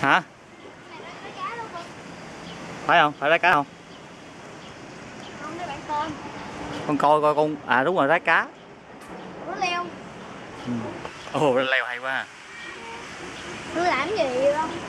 Hả? Phải không? Phải rái cá không? Không, mấy bạn con. Con coi con. À đúng rồi, rái cá. Nó leo. Ồ, leo hay quá. Tôi làm gì không?